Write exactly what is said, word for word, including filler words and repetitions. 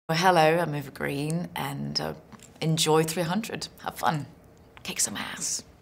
Well, hello, I'm Eva Green, and uh, enjoy three hundred. Have fun. Kick some ass.